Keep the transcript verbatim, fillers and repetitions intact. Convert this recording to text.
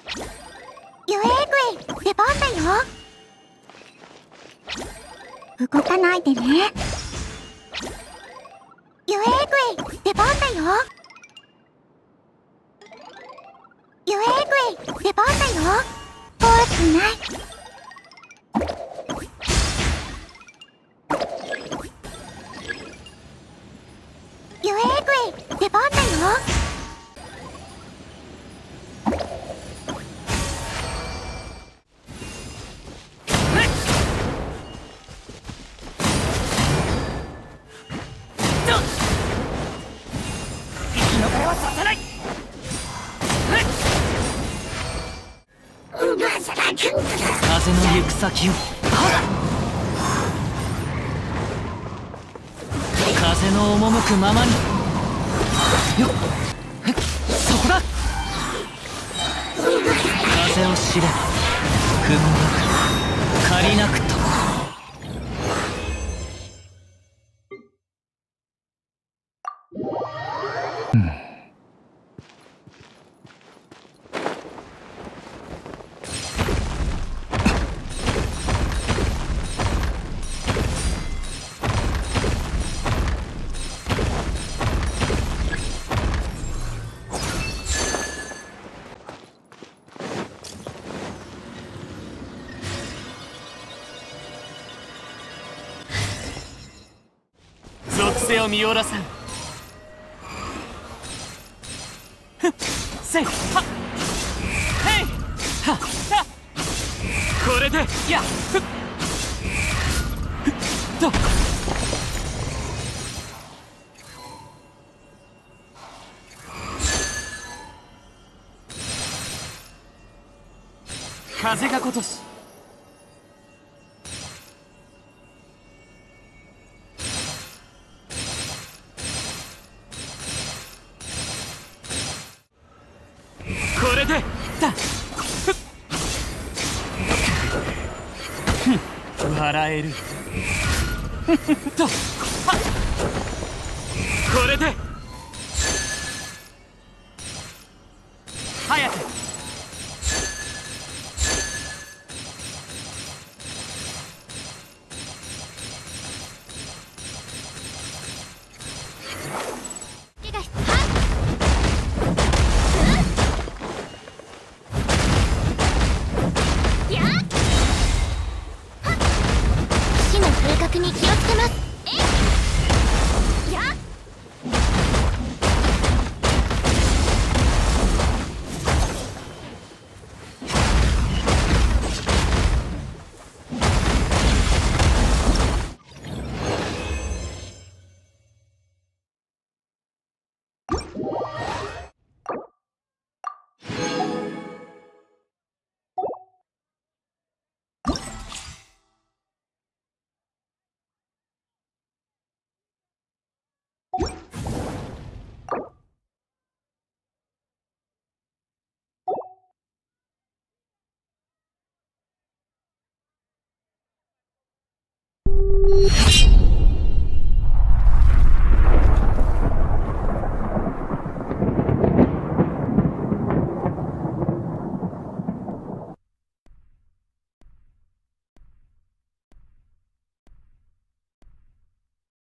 ユエーグイ、出番だよ。動かないでね。ユエーグイ、出番だよ。ユエーグイ、出番だよ。怖くない。ユエーグイ、出番だよ。 風の行く先を。風の赴くままに。よっ、そこだ。風を知れば踏んだか借りなくと。うん属性を見下ろさん。ふっせいはっへいはっはっこれでやっふっふっと風が如し。これでだふっふん笑えるふんふんとはっこれで早く